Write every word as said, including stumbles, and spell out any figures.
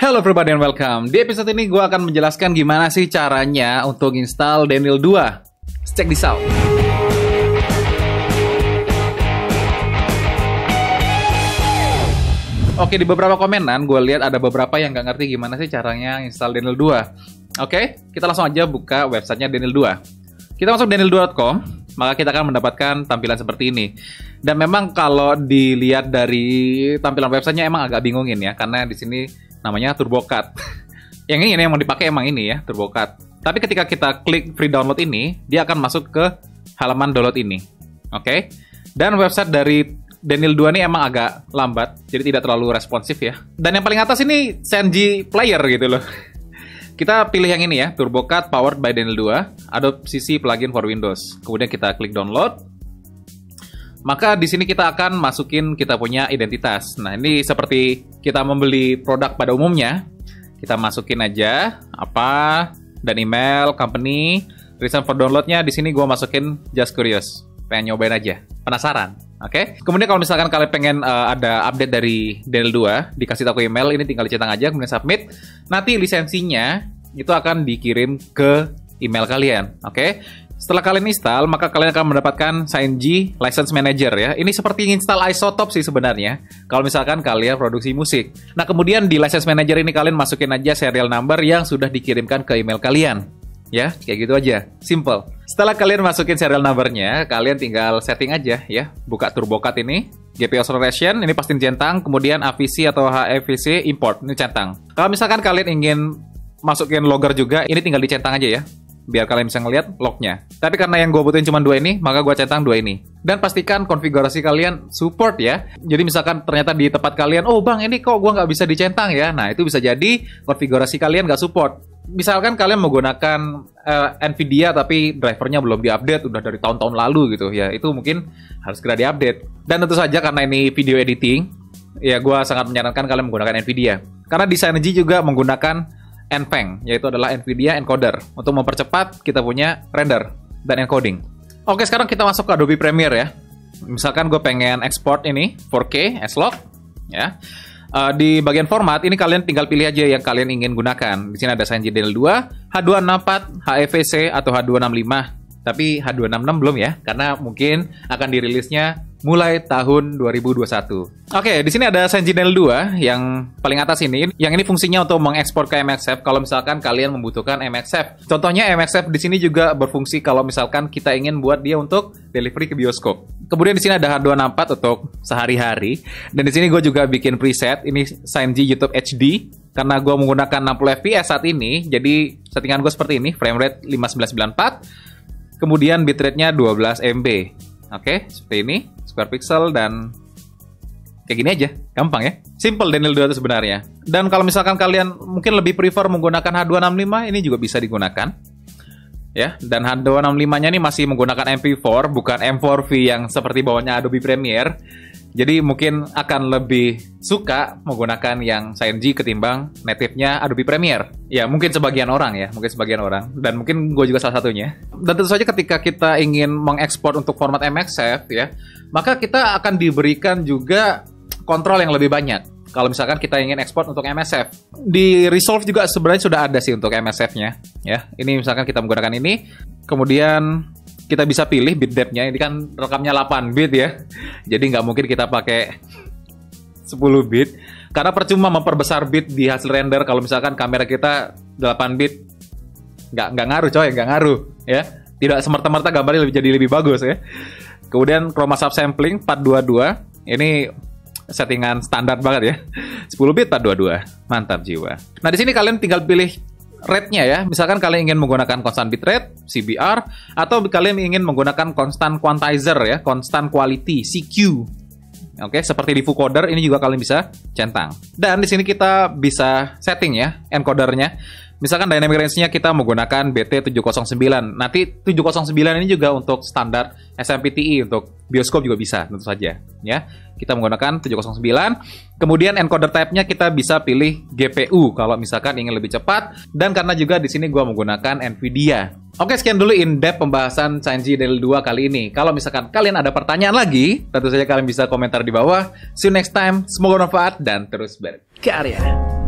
Halo everybody and welcome. Di episode ini gue akan menjelaskan gimana sih caranya untuk install Daniel dua. Let's check this out. Oke, di beberapa komenan gue lihat ada beberapa yang nggak ngerti gimana sih caranya install Daniel dua. Oke, kita langsung aja buka websitenya Daniel dua. Kita masuk daniel dua dot com, maka kita akan mendapatkan tampilan seperti ini. Dan memang kalau dilihat dari tampilan websitenya emang agak bingungin ya, karena di sini namanya TurboCAD. Yang ini yang mau dipakai emang ini ya, TurboCAD. Tapi ketika kita klik free download ini, dia akan masuk ke halaman download ini. Oke. Dan website dari Daniel dua ini emang agak lambat, jadi tidak terlalu responsif ya. Dan yang paling atas ini Senji Player gitu loh. Kita pilih yang ini ya, TurboCAD powered by Daniel dua, Adobe C C plugin for Windows. Kemudian kita klik download. Maka di sini kita akan masukin kita punya identitas. Nah, ini seperti kita membeli produk pada umumnya. Kita masukin aja apa dan email, company, reason for downloadnya di sini gue masukin just curious, pengen nyobain aja, penasaran. Oke. Okay? Kemudian kalau misalkan kalian pengen uh, ada update dari Daniel dua, dikasih tahu email, ini tinggal dicentang aja, kemudian submit. Nanti lisensinya itu akan dikirim ke email kalian. Oke. Okay? Setelah kalian install, maka kalian akan mendapatkan Senji License Manager ya. Ini seperti install Isotope sih sebenarnya, kalau misalkan kalian produksi musik. Nah, kemudian di License Manager ini kalian masukin aja serial number yang sudah dikirimkan ke email kalian. Ya, kayak gitu aja. Simple. Setelah kalian masukin serial numbernya, kalian tinggal setting aja ya. Buka TurboCAD ini, G P Acceleration, ini pastiin centang, kemudian A V C atau H E V C import, ini centang. Kalau misalkan kalian ingin masukin logger juga, ini tinggal dicentang aja ya, biar kalian bisa ngeliat lognya. Tapi karena yang gue butuhin cuma dua ini, maka gue centang dua ini. Dan pastikan konfigurasi kalian support ya. Jadi misalkan ternyata di tempat kalian, oh bang ini kok gue nggak bisa dicentang ya. Nah itu bisa jadi konfigurasi kalian nggak support. Misalkan kalian menggunakan uh, Nvidia tapi drivernya belum diupdate, udah dari tahun-tahun lalu gitu ya. Itu mungkin harus segera diupdate. Dan tentu saja karena ini video editing, ya gue sangat menyarankan kalian menggunakan Nvidia. Karena di Senji juga menggunakan N V E N, yaitu adalah Nvidia Encoder, untuk mempercepat kita punya render dan encoding. Oke, sekarang kita masuk ke Adobe Premiere ya. Misalkan gue pengen export ini four K S-Log ya. Uh, di bagian format ini kalian tinggal pilih aja yang kalian ingin gunakan. Di sini ada Senji Daniel dua, H dua enam empat, H E V C atau H dua enam lima. Tapi H dua enam enam belum ya, karena mungkin akan dirilisnya mulai tahun dua ribu dua puluh satu. Oke, di sini ada Senji Daniel dua yang paling atas ini. Yang ini fungsinya untuk mengekspor ke M X F kalau misalkan kalian membutuhkan M X F. Contohnya M X F di sini juga berfungsi kalau misalkan kita ingin buat dia untuk delivery ke bioskop. Kemudian di sini ada H dua enam empat untuk sehari-hari. Dan di sini gue juga bikin preset. Ini Senji YouTube H D. Karena gue menggunakan enam puluh F P S saat ini, jadi settingan gue seperti ini. Frame rate lima sembilan sembilan empat. Kemudian bitrate-nya dua belas M B. Oke, seperti ini. Square pixel dan kayak gini aja, gampang ya. Simple Daniel dua itu sebenarnya. Dan kalau misalkan kalian mungkin lebih prefer menggunakan H dua enam lima, ini juga bisa digunakan. Ya, dan H dua enam lima-nya ini masih menggunakan M P four, bukan M four V yang seperti bawahnya Adobe Premiere. Jadi mungkin akan lebih suka menggunakan yang Senji ketimbang native-nya Adobe Premiere. Ya, mungkin sebagian orang ya, mungkin sebagian orang. Dan mungkin gue juga salah satunya. Dan tentu saja ketika kita ingin mengekspor untuk format M X F ya, maka kita akan diberikan juga kontrol yang lebih banyak. Kalau misalkan kita ingin ekspor untuk M S F. Di Resolve juga sebenarnya sudah ada sih untuk M S F-nya. Ya, ini misalkan kita menggunakan ini. Kemudian kita bisa pilih bit depth-nya. Ini kan rekamnya delapan bit ya. Jadi nggak mungkin kita pakai sepuluh bit. Karena percuma memperbesar bit di hasil render kalau misalkan kamera kita delapan bit. Nggak, nggak ngaruh coy, nggak ngaruh. Ya. Tidak semerta-merta gambarnya lebih, jadi lebih bagus ya. Kemudian chroma subsampling empat dua dua. Ini settingan standar banget ya. sepuluh bit empat dua dua. Mantap jiwa. Nah, di sini kalian tinggal pilih rate-nya ya. Misalkan kalian ingin menggunakan constant bitrate, C B R, atau kalian ingin menggunakan constant quantizer ya, constant quality, C Q. Oke, seperti di vocoder ini juga kalian bisa centang. Dan di sini kita bisa setting ya encodernya. Misalkan dynamic range-nya kita menggunakan B T tujuh nol sembilan. Nanti tujuh nol sembilan ini juga untuk standar S M P T I, untuk bioskop juga bisa tentu saja ya. Kita menggunakan tujuh nol sembilan. Kemudian encoder type-nya kita bisa pilih G P U kalau misalkan ingin lebih cepat, dan karena juga di sini gua menggunakan Nvidia. Oke, sekian dulu in-depth pembahasan Senji Daniel dua kali ini. Kalau misalkan kalian ada pertanyaan lagi, tentu saja kalian bisa komentar di bawah. See you next time. Semoga bermanfaat dan terus berkarya.